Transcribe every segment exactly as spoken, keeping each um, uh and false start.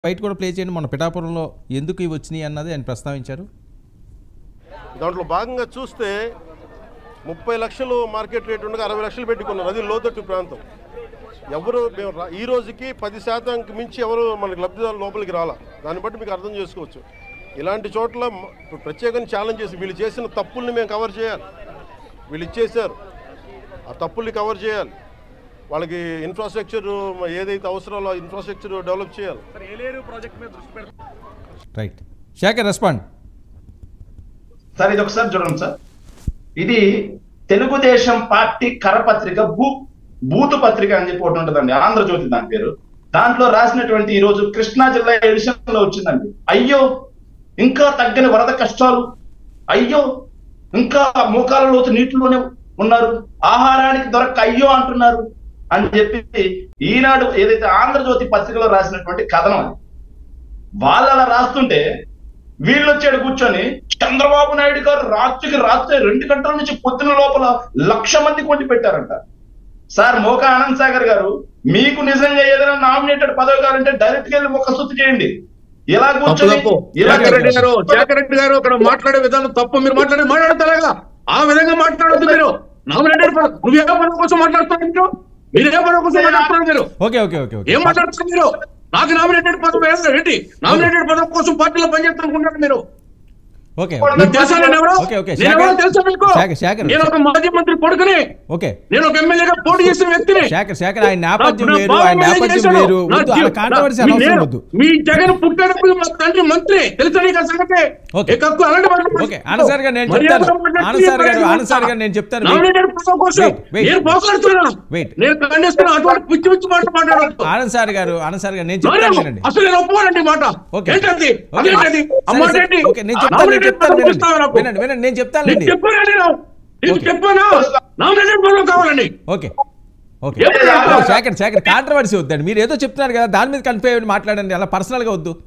Fight కూడా play చేయండి. మన పిఠాపురంలో ఎందుకు ఇవి వచ్చినాయి అన్నది ఆయన ప్రస్తావించారు. దాంట్లో భాగంగా చూస్తే ముప్పై లక్షలు మార్కెట్ రేట్ ఉండగా అరవై లక్షలు పెట్టుకున్నారు. అది లోతట్టు ప్రాంతం. ఎవరు ఈ రోజుకి పది శాతానికి మించి ఎవరు మనకి లబ్ధిదారుల లోపలికి రాలా. దాన్ని బట్టి మీకు అర్థం చేసుకోవచ్చు. ఇలాంటి చోట్ల ప్రత్యేకంగా ఛాలెంజ్ చేసి వీళ్ళు చేసిన తప్పుల్ని మేము కవర్ చేయాలి. వీళ్ళు ఇచ్చేసారు, ఆ తప్పుల్ని కవర్ చేయాలి. వాళ్ళకి ఇన్ఫ్రాస్ట్రక్చర్ ఏదైతే అవసరాలో ఇన్ఫ్రాస్ట్రక్చర్ డెవలప్ చేయాలి. Right, Shekhar respond. సార్ ఇది ఒకసారి చూడండి సార్, ఇది తెలుగుదేశం పార్టీ కరపత్రిక భూ బూతు పత్రిక అని చెప్పి ఒకటి ఉంటుందండి, ఆంధ్రజ్యోతి దాని పేరు. దాంట్లో రాసినటువంటి ఈ రోజు కృష్ణా జిల్లా ఎడిషన్ లో వచ్చిందండి. అయ్యో ఇంకా తగ్గని వరద కష్టాలు, అయ్యో ఇంకా మోకాల లోతు నీటిలోనే ఉన్నారు, ఆహారానికి దొరక్క అయ్యో అంటున్నారు అని చెప్పి ఈనాడు ఏదైతే ఆంధ్రజ్యోతి పత్రికలో రాసినటువంటి కథనం అది. వాళ్ళు అలా రాస్తుంటే వీళ్ళు వచ్చాడు కూర్చొని చంద్రబాబు నాయుడు గారు రాత్రికి రాత్రి రెండు గంటల నుంచి పొద్దున లోపల లక్ష మంది కొండి పెట్టారంట. సార్ మోకా ఆనంద్ సాగర్ గారు, మీకు నిజంగా ఏదైనా నామినేటెడ్ పదవి కావాలంటే డైరెక్ట్ గా వెళ్ళి మొక్క సుత్తి చేయండి. ఇలా కూర్చొని రెడ్డి గారు శేఖర్ రెడ్డి గారు అక్కడ మాట్లాడే విధానం తప్పు. మీరు మాట్లాడే మాట్లాడతారా ఆ విధంగా మాట్లాడద్దు. మీరు నామినేటెడ్ నువ్వు ఏ పదవి కోసం మాట్లాడుతున్నారు? మీరు ఏ పదవి కోసం మాట్లాడుతున్నారు? మీరు ఓకే ఓకే ఓకే ఏం మాట్లాడుతున్నారు? మీరు నాకు నామినేటెడ్ పదవి వేస్తారు ఏంటి? నామినేటెడ్ పదవి కోసం పార్టీలో పనిచేస్తారనుకుంటారు మీరు? ఓకే తెలుసా నేను ఎవరో? తెలుసా మీకు? నేను ఒక మాజీ మంత్రి కొడుకుని, ఓకే నేను ఒక ఎమ్మెల్యేగా పోటీ చేసిన వ్యక్తిని. శేఖర్ శేఖర్ ఆయన నేపథ్యం వేరు, ఆయన నేపథ్యం వేరు. కాంట్రవర్సీ అనవసరం వద్దు. మీ జగన్ పుట్టినప్పుడు మా తండ్రి మంత్రి తెలుసా నీకు సంగతి? ఓకే ఓకే ఆనంద్ సార్ గారు నేను చెప్తాను. ఆనంద్ సార్ గారు ఆనంద్ సార్ గారు నేను చెప్తాను. నేను పోట్లాడుతున్నాను, నేను ఖండిస్తున్నాను. అటువంటి పిచ్చి పిచ్చి మాట మాట్లాడదు ఆనంద్ సార్ గారు. ఆనంద్ సార్ గారు నేను చెప్తాను. అసలు నేను ఒప్పుకోనండి మాట. ఏంటది అదేంటది అమ్మాట ఏంటి? ఓకే నేను చెప్తాను వినండి వినండి నేను చెప్తానండి. చెప్పానా నామినేటెడ్ పదవి కావాలండి? Okay okay Shekhar Shekhar controversy వద్దండి. మీరు ఏదో చెప్తున్నారు కదా, దాని మీద కన్ఫ్యూజ్ అయ్యి మాట్లాడండి, అలా పర్సనల్ గా వద్దు.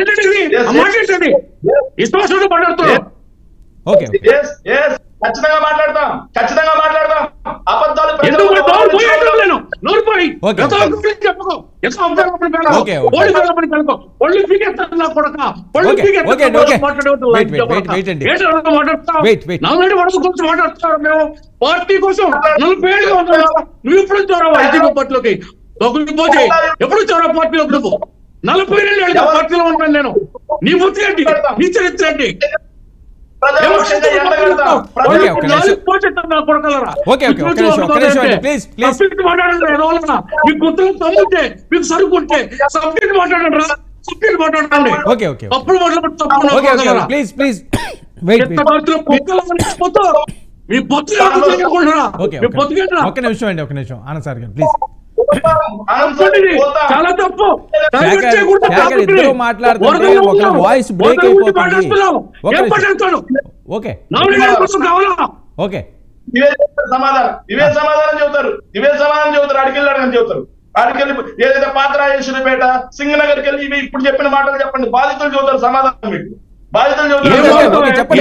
ఓకే ఖచ్చితంగా మాట్లాడతాం, ఖచ్చితంగా మాట్లాడతాం. అబద్ధాలు పార్టీ కోసం నలభై ఏళ్ళుగా ఉంటారు. నువ్వు ఎప్పుడు వచ్చావు వైద్య పార్టీలోకి? తొగిలిపోతే ఎప్పుడు వచ్చావు పార్టీలో? నువ్వు నలభై ఏళ్ళు పార్టీలో ఉంటాను నేను. నీ బుద్ధి ఏంటి? నీ చరిత్ర ఏంటి? మీకు గుర్తులు తమ్ముంటే మీకు సరుకుంటే సబ్జెక్ట్ మాట్లాడండి రా, సబ్జెక్ట్ మాట్లాడండి. అప్పుడు మాట్లాడుతున్నా ప్లీజ్ ప్లీజ్ మీ బొత్తు ఒక నిమిషం అండి, ఒక నిమిషం ఆనంద్ సార్ గారు ప్లీజ్. చాలా తప్పు. ఇద్దరు మాట్లాడుతుంటే ఒక వాయిస్ బ్రేక్ అయిపోతుంది. ఓకే ఓకే సమాధానం ఇవే సమాధానం చెబుతారు, ఇవే సమాధానం చెబుతారు. అడికెళ్ళాడు అని చెబుతారు. అడికెళ్ళి ఏదైతే పాతరాజేశ్వరిపేట సింగనగర్కి వెళ్ళి ఇవి ఇప్పుడు చెప్పిన మాటలు చెప్పండి. బాధితులు చెబుతారు సమాధానం. మీకు బాధితులు చెబుతారు.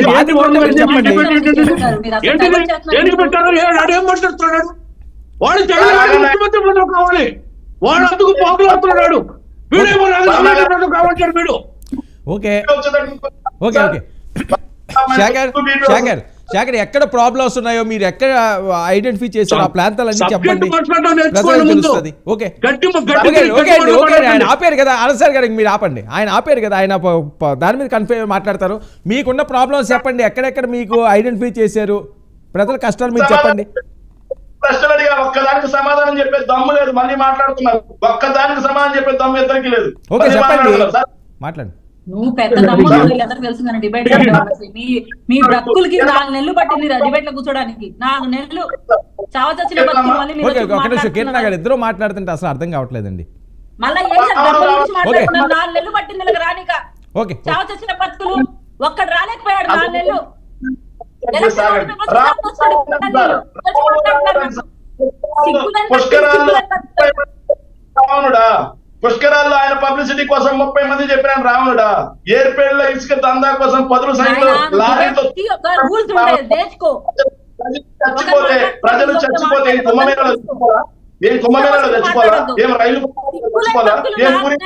వాడు జగన్ ముఖ్యమంత్రి పదవి కావాలి, వాడు అందుకు పాకులాడుతున్నాడు. వీడేమో కావాలి వీడు. Okay okay okay Shekhar Shekhar Shekhar ఎక్కడ ప్రాబ్లమ్స్ ఉన్నాయో మీరు ఎక్కడ ఐడెంటిఫై చేశారు ఆ ప్రాంతాలన్నీ చెప్పండి, తెలుస్తుంది. ఓకే ఓకే ఆయన ఆపారు కదా ఆనంద్ సార్ గారికి, మీరు ఆపండి. ఆయన ఆపారు కదా, ఆయన దాని మీద కన్ఫ్యూజ్ మాట్లాడతారు. మీకున్న ప్రాబ్లమ్స్ చెప్పండి, ఎక్కడెక్కడ మీకు ఐడెంటిఫై చేశారు, ప్రజల కష్టాలు మీరు చెప్పండి. ప్రశ్నలు అడిగా ఒక్కదానికి సమాధానం చెప్పే దమ్ము లేదు, మళ్ళీ మాట్లాడుతున్నారు. ఒక్కదానికి సమాధానం చెప్పే దమ్ము ఇద్దరికి లేదు. ఓకే చెప్పండి, మాట్లాడండి. నువ్వు పెద్ద దమ్ము వీళ్ళందరూ తెలుసు కానీ డిబేట్ మీ మీ బ్రతుకులకి నాలుగు నెలలు పట్టింది డిబేట్ లో కూర్చోడానికి. నాలుగు నెలలు చావచచ్చిన బతుకులు కీర్తన గారు ఇద్దరు మాట్లాడుతుంటే అసలు అర్థం కావట్లేదండి. మళ్ళీ మాట్లాడుతున్నారు. నాలుగు నెలలు పట్టింది రానిక. ఓకే చావచచ్చిన బతుకులు ఒక్కడు రాలేకపోయాడు నాలుగు నెలలు. రావణుడా పుష్కరాల్లో ఆయన పబ్లిసిటీ కోసం ముప్పై మంది చెప్పినాను. రావణుడా ఏర్పేళ్ల ఇసుక దందా కోసం పదులు సైతం లారీతో చచ్చిపోతే ప్రజలు చచ్చిపోతే కుంభమేళలో ఏం కుంభమేళాలో తెచ్చుకోవాలా, ఏం రైలు తెచ్చుకోవాలా, ఏం పూరి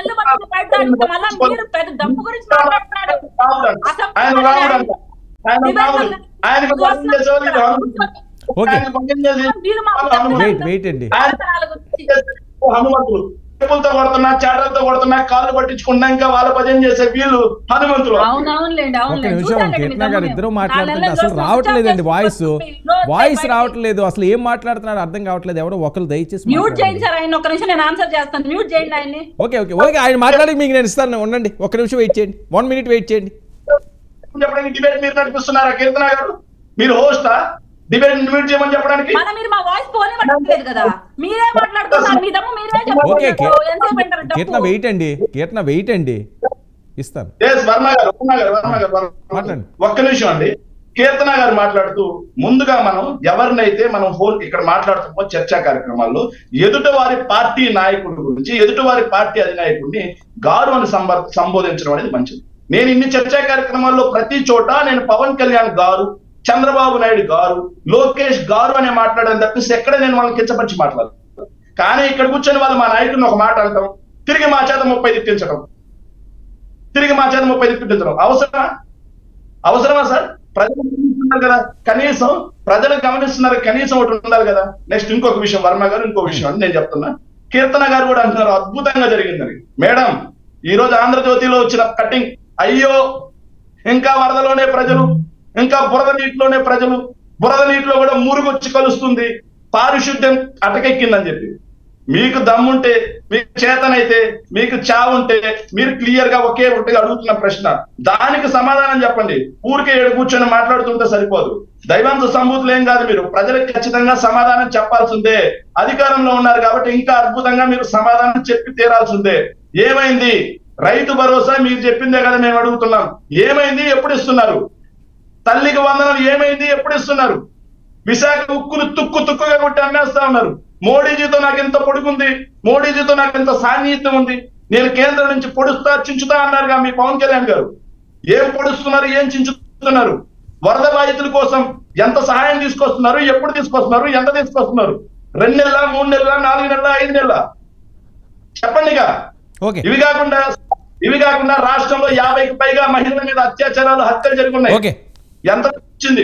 ఆయన రావుడంట, ఆయన రావుడు, ఆయనకు భజన చేసేవాళ్ళు ఇది హనుమంతుడు. ఓకే ఆయనకు భజన చేసి వెయిట్ వెయిట్ అండి హనుమంతులు చెప్పులతో కొడుతున్నా, చాటలతో కొడుతున్నా, కాళ్ళు పట్టించుకున్నా, ఇంకా వాళ్ళ భజన చేసే వీళ్ళు హనుమంతులు. ఒక్క నిమిషం కీర్తన గారు ఇద్దరు మాట్లాడుతుంటే అసలు రావట్లేదండి వాయిస్ వాయిస్ రావట్లేదు, అసలు ఏం మాట్లాడుతున్నాడు అర్థం కావట్లేదు. ఎవరో ఒకరు దయచేసి మ్యూట్ చేయండి సార్ ఆయన, ఒక్క నిమిషం నేను ఆన్సర్ చేస్తాను, మ్యూట్ చేయండి ఆయన్ని. ఓకే ఓకే ఓకే ఆయన మాట్లాడి మీకు నేను ఇస్తాను, ఉండండి ఒక్క నిమిషం వెయిట్ చేయండి, వన్ మినిట్ వెయిట్ చేయండి. చెప్పడానికి డిబేట్ మీరు నడిపిస్తున్నారా కీర్తన గారు? మీరు హోస్టా డిబేట్ డిబేట్ చేయమని చెప్పడానికి? మన మీరు మా వాయిస్ పోనివ్వట్లేదు కదా, మీరే మాట్లాడుతున్నారు, మీ దమ్ము మీరే ఓకే చెప్పండి. కీర్తన వెయిట్ అండి, కీర్తన వెయిట్ అండి ఇస్తాను. ఎస్ వర్మ గారు, వర్మ గారు, వర్మ గారు, మాట్లాడండి. ఒక్క నిమిషం అండి. కీర్తన గారు మాట్లాడుతూ ముందుగా మనం ఎవరినైతే మనం ఫోన్ ఇక్కడ మాట్లాడుతున్నో చర్చా కార్యక్రమాల్లో ఎదుటి వారి పార్టీ నాయకుడి గురించి, ఎదుటి వారి పార్టీ అధినాయకుడిని గారు అని సంబ సంబోధించడం అనేది మంచిది. నేను ఇన్ని చర్చా కార్యక్రమాల్లో ప్రతి చోట నేను పవన్ కళ్యాణ్ గారు, చంద్రబాబు నాయుడు గారు, లోకేష్ గారు అనే మాట్లాడని తప్పిస్తే ఎక్కడ నేను వాళ్ళని కించపరిచి మాట్లాడను. కానీ ఇక్కడ కూర్చొని వాళ్ళు మా నాయకుడిని ఒక మాట అంటాం, తిరిగి మా చేత ముప్పై తిప్పించడం, తిరిగి మా చేత ముప్పై తిప్పించడం అవసరమా? అవసరమా సార్? ప్రజలు గమనిస్తున్నారు కదా, కనీసం ప్రజలు గమనిస్తున్నారు, కనీసం ఒకటి ఉండాలి కదా. నెక్స్ట్ ఇంకొక విషయం వర్మ గారు, ఇంకో విషయం అని నేను చెప్తున్నా. కీర్తన గారు కూడా అంటున్నారు అద్భుతంగా జరిగిందని. మేడం ఈ రోజు ఆంధ్రజ్యోతిలో వచ్చిన కటింగ్, అయ్యో ఇంకా వరదలోనే ప్రజలు, ఇంకా బురద నీటిలోనే ప్రజలు, బురద నీటిలో కూడా మురుగొచ్చి కలుస్తుంది, పారిశుద్ధ్యం అటకెక్కిందని చెప్పి. మీకు దమ్ముంటే, మీకు చేతనైతే, మీకు చావుంటే మీరు క్లియర్ గా ఒకే ఒకటి అడుగుతున్న ప్రశ్న, దానికి సమాధానం చెప్పండి. ఊరికే ఏడు కూర్చొని మాట్లాడుతుంటే సరిపోదు. దైవాంశ సంభూతులు ఏం కాదు, మీరు ప్రజలకు ఖచ్చితంగా సమాధానం చెప్పాల్సిందే. అధికారంలో ఉన్నారు కాబట్టి ఇంకా అద్భుతంగా మీరు సమాధానం చెప్పి తీరాల్సిందే. ఏమైంది రైతు భరోసా? మీరు చెప్పిందే కదా మేము అడుగుతున్నాం. ఏమైంది? ఎప్పుడు ఇస్తున్నారు? తల్లికి వందనం ఏమైంది? ఎప్పుడు ఇస్తున్నారు? విశాఖ ఉక్కును తుక్కు తుక్కుగా కొట్టి అమ్మేస్తా ఉన్నారు. మోడీజీతో నాకు ఎంత పొడుగుంది, మోడీజీతో నాకు ఎంత సాన్నిహిత్యం ఉంది, నేను కేంద్రం నుంచి పొడుస్తా చించుతా అన్నారుగా మీ పవన్ కళ్యాణ్ గారు. ఏం పొడుస్తున్నారు, ఏం చించుతున్నారు? వరద బాధితుల కోసం ఎంత సహాయం తీసుకొస్తున్నారు, ఎప్పుడు తీసుకొస్తున్నారు, ఎంత తీసుకొస్తున్నారు? రెండు నెలల, మూడు నెలల, నాలుగు నెలల, ఐదు నెలల? చెప్పండిగా. ఇవి కాకుండా ఇవి కాకుండా రాష్ట్రంలో యాభైకి పైగా మహిళల మీద అత్యాచారాలు, హత్యలు జరుగుతున్నాయి. ఎంత వచ్చింది?